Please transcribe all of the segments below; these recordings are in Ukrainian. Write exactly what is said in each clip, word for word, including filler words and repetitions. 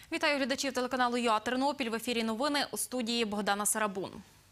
Вітаю глядачів телеканалу ЮА Тернопіль. В ефірі новини, у студії Богдана Сарабун.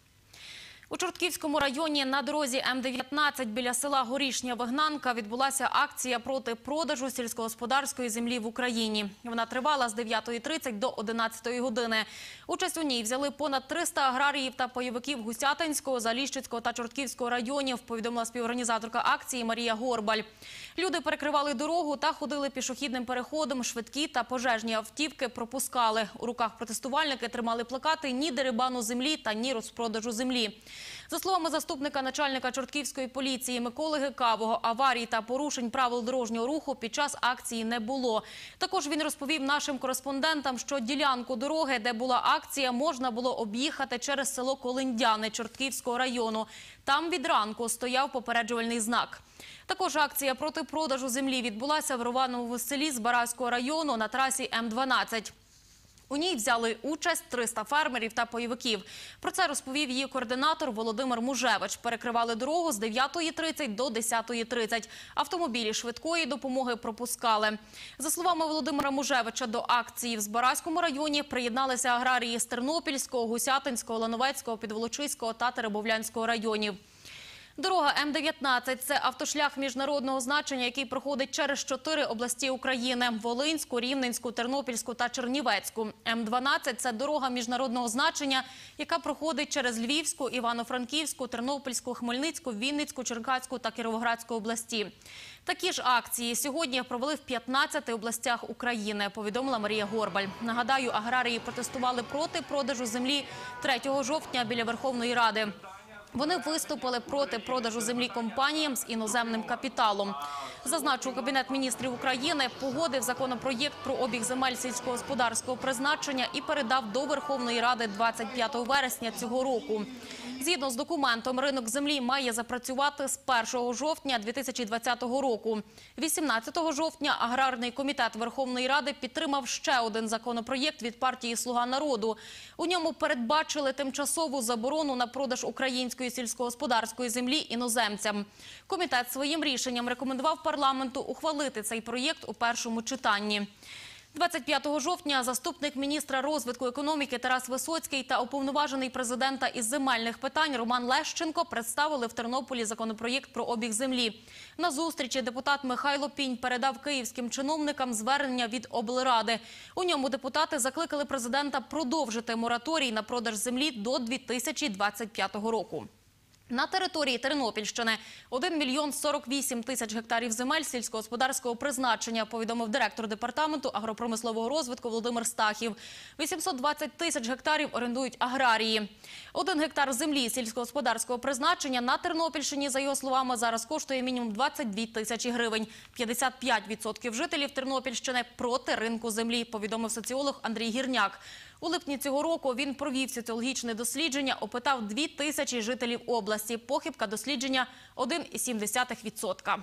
У Чортківському районі на дорозі М дев'ятнадцять біля села Горішня Вигнанка відбулася акція проти продажу сільськогосподарської землі в Україні. Вона тривала з дев'ятої тридцять до одинадцятої години. Участь у ній взяли понад триста аграріїв та пайовиків Гусятинського, Заліщицького та Чортківського районів, повідомила співорганізаторка акції Марія Горбаль. Люди перекривали дорогу та ходили пішохідним переходом, швидкі та пожежні автівки пропускали. У руках протестувальники тримали плакати «Ні дерибану землі» та «Ні розпродажу землі». За словами заступника начальника Чортківської поліції Миколи Гикавого, аварій та порушень правил дорожнього руху під час акції не було. Також він розповів нашим кореспондентам, що ділянку дороги, де була акція, можна було об'їхати через село Колиндяни Чортківського району. Там від ранку стояв попереджувальний знак. Також акція проти продажу землі відбулася в Ровановому селі Збаразького району на трасі М дванадцять. У ній взяли участь триста фермерів та пайовиків. Про це розповів її координатор Володимир Мужевич. Перекривали дорогу з дев'ятої тридцять до десятої тридцять. Автомобілі швидкої допомоги пропускали. За словами Володимира Мужевича, до акції в Збаразькому районі приєдналися аграрії з Тернопільського, Гусятинського, Лановецького, Підволочиського та Теребовлянського районів. Дорога М дев'ятнадцять – це автошлях міжнародного значення, який проходить через чотири області України – Волинську, Рівненську, Тернопільську та Чернівецьку. М дванадцять – це дорога міжнародного значення, яка проходить через Львівську, Івано-Франківську, Тернопільську, Хмельницьку, Вінницьку, Черкаську та Кіровоградську області. Такі ж акції сьогодні провели в п'ятнадцяти областях України, повідомила Марія Горбаль. Нагадаю, аграрії протестували проти продажу землі третього жовтня біля Верховної Ради. Вони виступили проти продажу землі компаніям з іноземним капіталом. Зазначу, Кабінет міністрів України погодив законопроєкт про обіг земель сільськогосподарського призначення і передав до Верховної Ради двадцять п'ятого вересня цього року. Згідно з документом, ринок землі має запрацювати з першого жовтня дві тисячі двадцятого року. вісімнадцятого жовтня Аграрний комітет Верховної Ради підтримав ще один законопроєкт від партії «Слуга народу». У ньому передбачили тимчасову заборону на продаж української сільськогосподарської землі іноземцям. Комітет своїм рішенням рекомендував парламенту ухвалити цей проєкт у першому читанні. двадцять п'ятого жовтня заступник міністра розвитку економіки Тарас Висоцький та уповноважений президента із земельних питань Роман Лещенко представили в Тернополі законопроєкт про обіг землі. На зустрічі депутат Михайло Пінь передав київським чиновникам звернення від облради. У ньому депутати закликали президента продовжити мораторій на продаж землі до дві тисячі двадцять п'ятого року. На території Тернопільщини один мільйон сорок вісім тисяч гектарів земель сільськогосподарського призначення, повідомив директор департаменту агропромислового розвитку Володимир Стахів. вісімсот двадцять тисяч гектарів орендують аграрії. Один гектар землі сільськогосподарського призначення на Тернопільщині, за його словами, зараз коштує мінімум двадцять дві тисячі гривень. п'ятдесят п'ять відсотків жителів Тернопільщини проти ринку землі, повідомив соціолог Андрій Гірняк. У липні цього року він провів соціологічне дослідження, опитав дві тисячі жителів області. Похибка дослідження – один цілих сім десятих відсотка.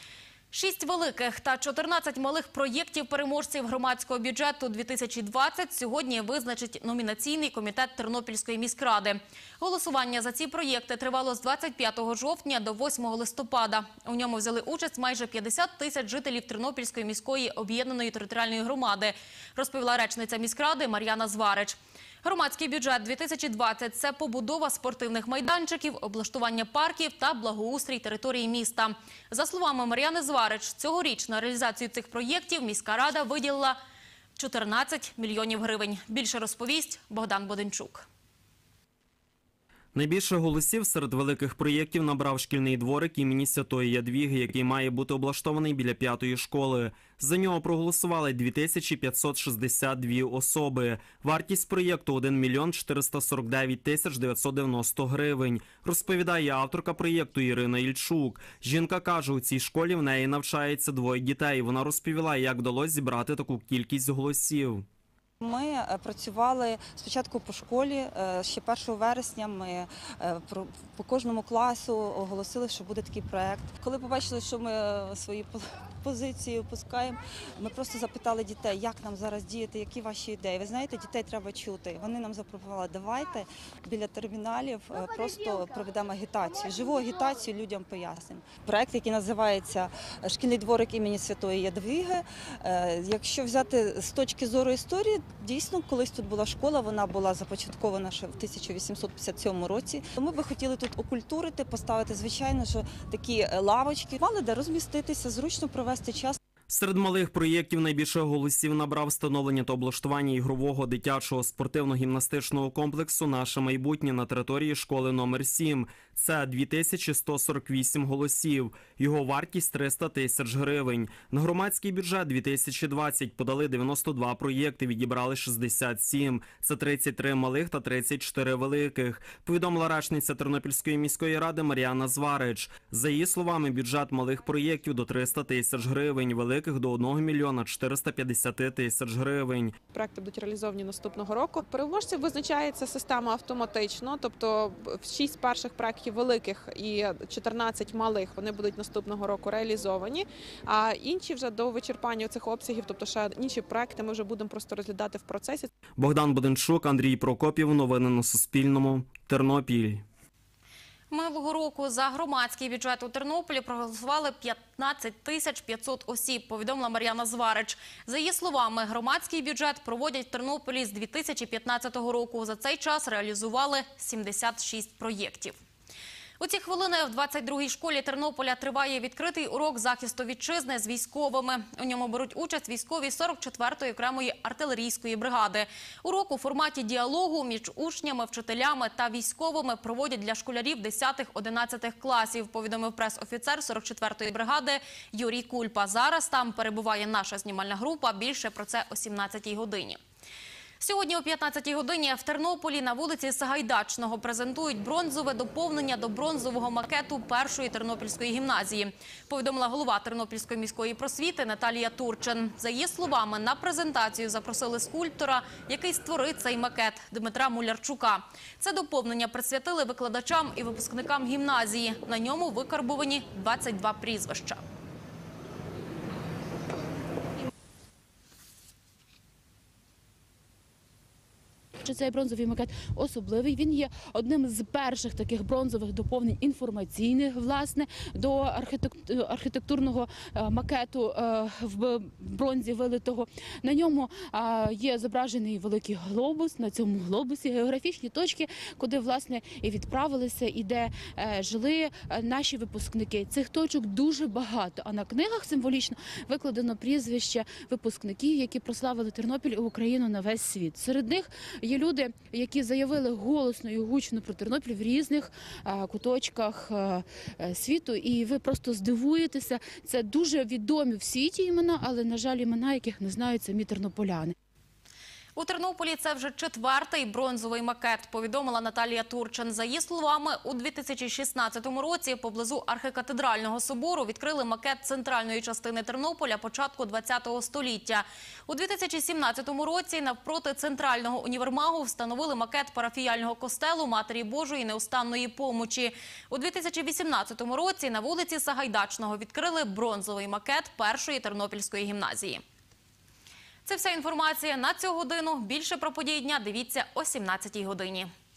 Шість великих та чотирнадцять малих проєктів переможців громадського бюджету дві тисячі двадцять сьогодні визначить номінаційний комітет Тернопільської міськради. Голосування за ці проєкти тривало з двадцять п'ятого жовтня до восьмого листопада. У ньому взяли участь майже п'ятдесят тисяч жителів Тернопільської міської об'єднаної територіальної громади, розповіла речниця міськради Мар'яна Зварич. Громадський бюджет дві тисячі двадцять – це побудова спортивних майданчиків, облаштування парків та благоустрій території міста. За словами Мар'яни Зварич, цьогоріч на реалізацію цих проєктів міська рада виділила чотирнадцять мільйонів гривень. Більше розповість Богдан Боденчук. Найбільше голосів серед великих проєктів набрав шкільний дворик імені Святої Ядвіги, який має бути облаштований біля п'ятої школи. За нього проголосували дві тисячі п'ятсот шістдесят дві особи. Вартість проєкту – один мільйон чотириста сорок дев'ять тисяч дев'ятсот дев'яносто гривень, розповідає авторка проєкту Ірина Ільчук. Жінка каже, у цій школі в неї навчається двоє дітей. Вона розповіла, як вдалося зібрати таку кількість голосів. Ми працювали спочатку по школі, ще першого вересня ми по кожному класу оголосили, що буде такий проєкт. Коли побачили, що ми свої позиції опускаємо. Ми просто запитали дітей, як нам зараз діяти, які ваші ідеї. Ви знаєте, дітей треба чути. Вони нам запропонували, давайте біля терміналів е, просто проведемо агітацію, живу агітацію людям пояснимо. Проект, який називається «Шкільний дворик імені Святої Ядвіги». Е, Якщо взяти з точки зору історії, дійсно, колись тут була школа, вона була започаткована ще в тисяча вісімсот п'ятдесят сьомому році. Ми би хотіли тут окультурити, поставити, звичайно, що такі лавочки, мали де розміститися, зручно провести час. Серед малих проєктів найбільше голосів набрав встановлення та облаштування ігрового дитячого спортивно-гімнастичного комплексу «Наше майбутнє» на території школи номер сім. Це дві тисячі сто сорок вісім голосів. Його вартість – триста тисяч гривень. На громадський бюджет дві тисячі двадцять подали дев'яносто два проєкти, відібрали шістдесят сім. Це тридцять три малих та тридцять чотири великих. Повідомила речниця Тернопільської міської ради Мар'яна Зварич. За її словами, бюджет малих проєктів до триста тисяч гривень, великих до одного мільйона чотириста п'ятдесят тисяч гривень. Проекти будуть реалізовані наступного року. Переможців визначається система автоматично, тобто шість перших проєктів великих і чотирнадцять малих, вони будуть наступного року реалізовані, а інші вже до вичерпання цих обсягів, тобто ще інші проекти ми вже будемо просто розглядати в процесі. Богдан Буденчук, Андрій Прокопів. Новини на Суспільному. Тернопіль. Минулого року за громадський бюджет у Тернополі проголосували п'ятнадцять тисяч п'ятсот осіб, повідомила Мар'яна Зварич. За її словами, громадський бюджет проводять в Тернополі з дві тисячі п'ятнадцятого року. За цей час реалізували сімдесят шість проєктів. У ці хвилини в двадцять другій школі Тернополя триває відкритий урок захисту вітчизни з військовими. У ньому беруть участь військові сорок четвертої окремої артилерійської бригади. Урок у форматі діалогу між учнями, вчителями та військовими проводять для школярів десятих-одинадцятих класів, повідомив прес-офіцер сорок четвертої бригади Юрій Кульпа. Зараз там перебуває наша знімальна група. Більше про це о сімнадцятій годині. Сьогодні о п'ятнадцятій годині в Тернополі на вулиці Сагайдачного презентують бронзове доповнення до бронзового макету першої тернопільської гімназії, повідомила голова Тернопільської міської просвіти Наталія Турчин. За її словами, на презентацію запросили скульптора, який створить цей макет, Дмитра Мулярчука. Це доповнення присвятили викладачам і випускникам гімназії. На ньому викарбовані двадцять два прізвища. Що цей бронзовий макет особливий, він є одним з перших таких бронзових доповнень інформаційних, власне, до архітектурного макету в бронзі вилитого. На ньому є зображений великий глобус, на цьому глобусі географічні точки, куди, власне, і відправилися, і де жили наші випускники. Цих точок дуже багато, а на книгах символічно викладено прізвища випускників, які прославили Тернопіль і Україну на весь світ. Серед них є люди, які заявили голосно і гучно про Тернопіль в різних а, куточках а, світу, і ви просто здивуєтеся. Це дуже відомі в світі імена, але, на жаль, імена, яких не знають самі тернополяни. У Тернополі це вже четвертий бронзовий макет, повідомила Наталія Турчин. За її словами, у дві тисячі шістнадцятому році поблизу архікатедрального собору відкрили макет центральної частини Тернополя початку ХХ століття. У дві тисячі сімнадцятому році навпроти центрального універмагу встановили макет парафіяльного костелу Матері Божої неустанної помочі. У дві тисячі вісімнадцятому році на вулиці Сагайдачного відкрили бронзовий макет першої тернопільської гімназії. Це вся інформація на цю годину. Більше про події дня дивіться о сімнадцятій годині.